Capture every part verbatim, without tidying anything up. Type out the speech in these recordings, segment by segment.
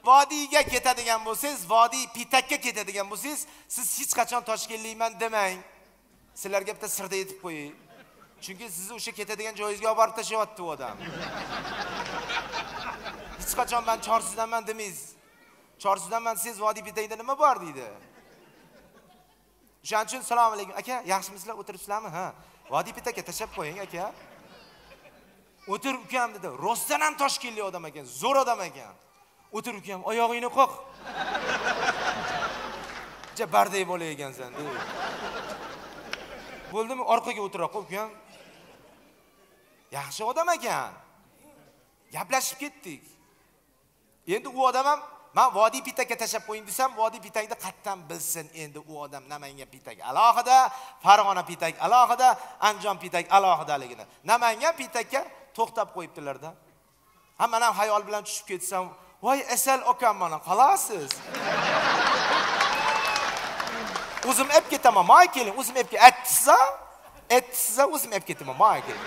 vodiyga ketadigan bo'lsangiz, vodiy Pitakka ketadigan bo'lsangiz, siz hech qachon Toshkentlikman demang. Sizlarga bitta sirda aytib qo'ying. Chunki sizni o'sha ketadigan joyingizga olib borib tashlayapti u odam. Hech qachon men Chorsudanman demaysiz. Chorsudanman siz vodiy Pitakda nima bor deydi. O'shaning uchun assalomu alaykum aka, yaxshimisizlar, o'tiribsizlarmi? Ha. Vodiy Pitakka tashlab qo'ying aka. O'tir ukam dedi. Rostdan ham Toshkentlik odam ekan, zo'r odam ekan. O'tir ukam, oyog'ingni qoq. Ja barday bo'la ekansan dedi. Bo'ldimi? Orqaga o'tiroq ukam. Yaxshi odam ekan. Gaplashib ketdik. Endi u odam ham men vodiy Pitakka tashlab qo'ying desam, vodiy Pitakda qattan bilsin endi u odam Namangan Pitak alohida, Farg'ona Pitak alohida, Andijon Pitak alohidaligini. Namangan Pitakka to'xtab qo'yibdilar-da. Hamma ham xayol bilan tushib ketsam, voy asal okam mana qolasiz. O'zim ep ketaman, moy keling, o'zim epga aytsa, aytsa o'zim ep ketaman, moy keling.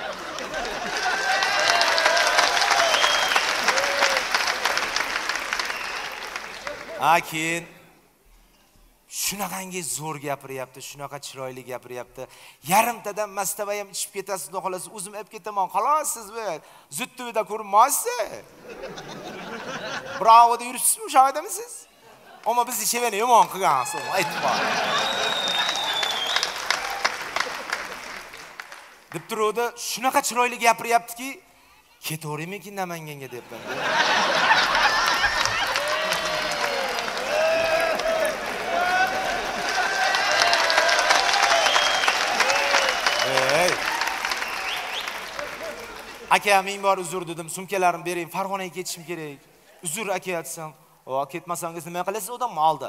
Akin shunaqangi zo'r gapiryapti, shunaqa chiroyli gapiryapti. Yarimtadan mastava ham ichib ketasiz, xolos o'zim ep ketaman, xolosiz bu. Zuttuvida ko'rinmaysiz. Bravo deb yuribsizmi, o'sha odamsiz? Ammo bizni chevani yomon qilgansiz, aytib qo'y. Deb turuvdi, shunaqa chiroyli gapiryaptiki, ketaveraymikin Namanganga debman. Aka, men bor uzr dedim, sumkalarimni bering, Farg'onaga ketishim kerak. Uzr aka aytsam, "O, ketmasangiz nima qilasiz odam oldi?"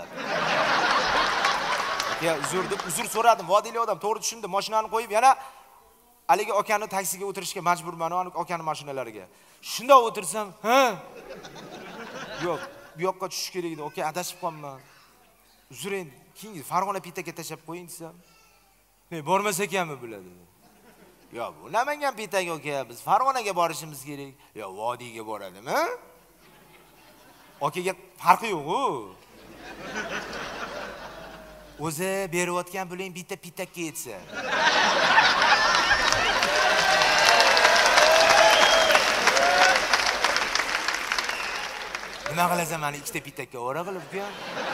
Aka, uzr deb uzr so'radim, vodiyli odam to'g'ri tushundi, mashinani qo'yib yana haligi akani taksiga o'tirishga majburman, uni akani mashinalariga. Shunda o'tirsam, "Ha? Yo'q, bu yoqqa tushish kerak edi, aka, adashib qolman. Uzr endi, keyin Farg'ona Pitakka tashlab qo'ying" desam, "Ne, bormas ekanmi bular?" dedi. "Yo, bu Namangan Pitak aka, biz Farg'onaga borishimiz kerak." "Yo, vodiyga boradimi?" Okaga farqi yo'q-ku. O'zi berayotgan puling bitta Pitakka yetsa. Nima qilasan, meni ikkita Pitakka o'ra qilib-ku.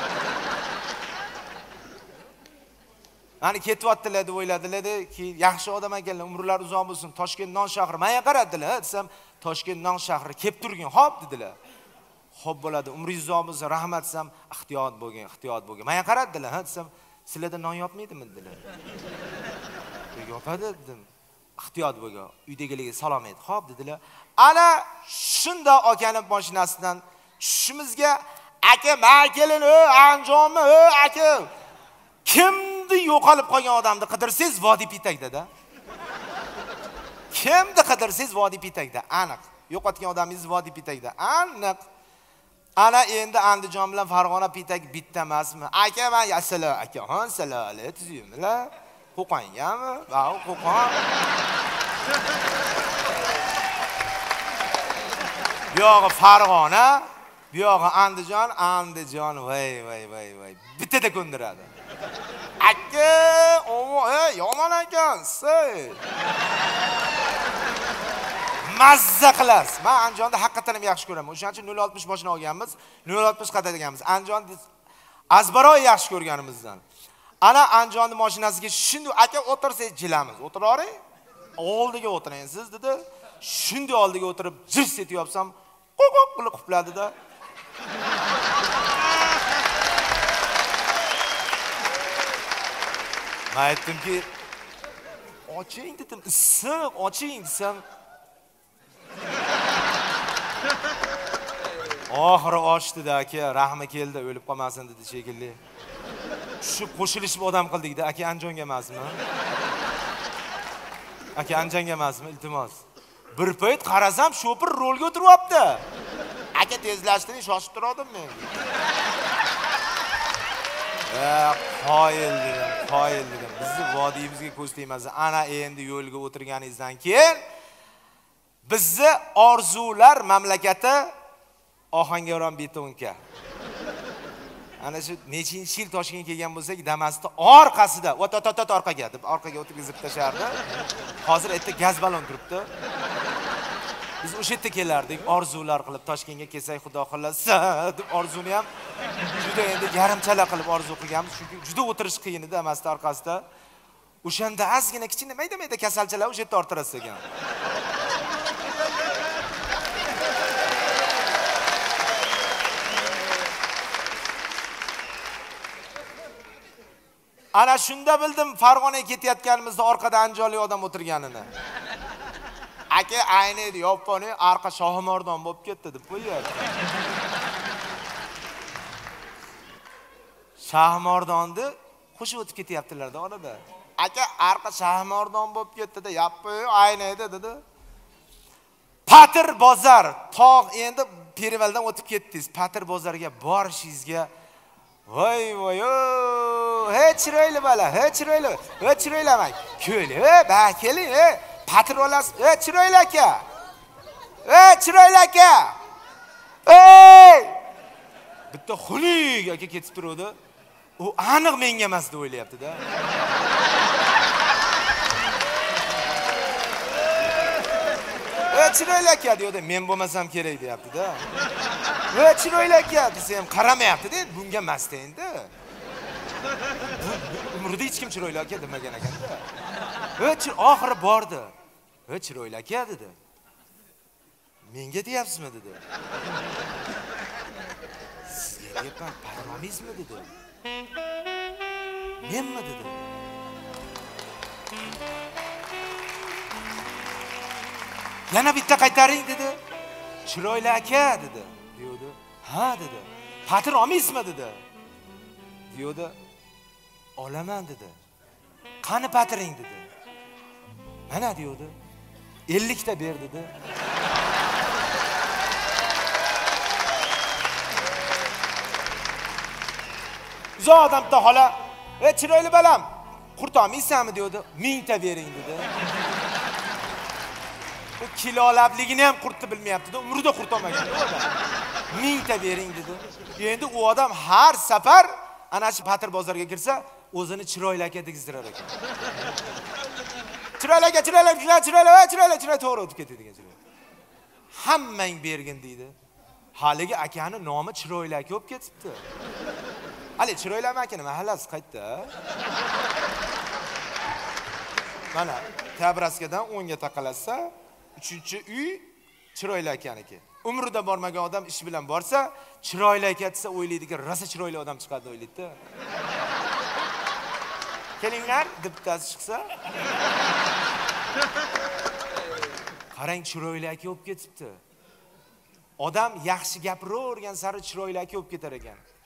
Mani ketyaptilar deb o'yladilar-da, keyin yaxshi odam ekanlar, umrlari uzoq bo'lsin, Toshkent non shahri. Menga qaradilar, desam, Toshkent non shahri kelib turgin, xo'p dedilar. Xo'p bo'ladi, umringiz uzoq bo'lsin, rahmat desam, ehtiyot bo'lgin, ehtiyot bo'lgin. Menga qaradilar, desam, sizlarda non yopmaydimi dedilar. Yopadi dedim. Ehtiyot bo'lgin, uydagilarga salom ayt, xo'p dedilar. Ana shunda akaning mashinasidan tushishimizga, aka, men kelin, o, Andijonmi, o, aka. Kimni yo'qolib qolgan odamni qidirsangiz vodiy Pitakda-da. Kimni qidirsangiz vodiy Pitakda, aniq. Yo'qotgan odamingiz vodiy Pitakda, aniq. Ana endi Andijon bilan Farg'ona Pitak bitta emasmi? Aka, men asala, aka, ha, salali, tuzimlar. Qo'qongami? Va, Qo'qon. Bu yog'i Farg'ona, bu yog'i Andijon, Andijon, voy, voy, voy, voy. Bittada ko'ndiradi. Aka, o, ey, yomon ekansiz. Mazza qilasiz. Men Andijonda haqiqatan ham yaxshi ko'raman. O'shaning uchun nol oltmish mashina olganmiz, nol oltmish qatadiganmiz. Andijon azbaroy yaxshi ko'rganimizdan. Ana Andijonning mashinasiga shunday aka o'tirsangiz jilamiz. O'tiravering. Oldiga o'tiring siz dedi. Shunday oldiga o'tirib jirs etyapsam, qo'qoq qilib qupladida. Men aytdimki, oching dedim, issiq, oching desam. Oxiri ochdi-da aka, rahmi keldi, o'lib qolmasin dedi shekilli. Shu qo'shilishib odam qildik-da, aka, Andijonga emasmi? Aka, Andijonga emasmi, iltimos. Bir payt qarasam, shopir rolga o'tiryapti. Aka, tezlashtiring, shoshib turdim men. Eh, qoyil dedim, qoyil dedim. Bizni vodiyimizga ko'z tegmasa, ana endi yo'lga o'tirganingizdan keyin bizni orzular mamlakati Ohangaron betonka. Ana shu nechinchi yil Toshkentga kelgan bo'lsak, Damas'da orqasida, ot ot ot orqaga deb orqaga o'tkazib tashardi. Hozir yerda gaz ballon turibdi. Biz o'sha yerda kelardik, orzular qilib Toshkentga kelsak, Xudo xolasa deb orzuni ham juda endi yarimchala qilib orzu qilganmiz, chunki juda o'tirish qiyin edi Damas'da orqasida. O'shanda ozgina kichkina mayda-mayda kasalchalar o'sha yerda orttirasiz ekan. Ana shunda bildim Farg'onaga ketayotganimizda orqada anjolli odam o'tirganini. Aka ayni edi, yopponi arqa Shohimordon bo'lib ketdi deb qo'yadi. Shohimordonni qo'shib o'tib ketyaptilar-da orada. Aka arqa Shohimordon bo'lib ketdi-da, yappi ayni edi dedi. Patir bozor, tog' endi Perivaldan o'tib ketdingiz. Patir bozoriga borishingizga voy voy he chiroyli bola, he chiroyli, he chiroyli mak. Ko'li, he ba keling, he patir olasiz, he chiroyli aka. He chiroyli aka. Ey! Bitta xulik aka ketib turdi. U aniq menga emas deb o'ylayapti-da. He chiroyli aka deydi, men bo'lmasam kerak deyapti-da. He chiroyli aka desa ham qaramayapti-da, bunga mast endi. Umrida hech kim chiroyli aka demagan ekan-da. He oxiri bordi. He chiroyli aka dedi. Menga deyapsizmi dedi. Sizga deyapman, paramizmi dedi. Menmi dedi. Yana bitta qaytaring dedi. Chiroyli aka dedi. Deydi. Ha dedi. Patir olmaysizmi dedi. Deydi. Olaman dedi. Qani patiring dedi. Mana deydi. ellik ta ber dedi. Zo odamda xola, "Ey chiroyli balam, qurt olmaysizmi?" deydi. ming ta bering dedi. Bu kilolabligini ham qurtni bilmayapti-da, umrida qurt olmagan odam. ming ta bering dedi. Endi u odam har safar ana shu Patir bozorga kirsa, o'zini chiroyli aka degizdirar ekan. Chiroyli aka, chiroyli, chiroyli, chiroyli, chiroyli to'g'ri o'tib ketadigan chiroyli. Hammang bergin deydi. Haligi akani nomi chiroyli aka bo'lib ketibdi. Hali chiroyli akani mahallasi qayerda? Mana Tabraskadan o'ngga taqalasa, uchinchi uy chiroyli akaniki. Umrida bormagan odam ish bilan borsa, chiroyli aka desa o'ylaydiki, rosa chiroyli odam chiqadi o'ylaydi-da. Kelinglar, debtasi chiqsa. Qarang, chiroyli aka bo'lib ketibdi. Odam yaxshi gapiravergan sari chiroyli aka bo'lib ketar ekan.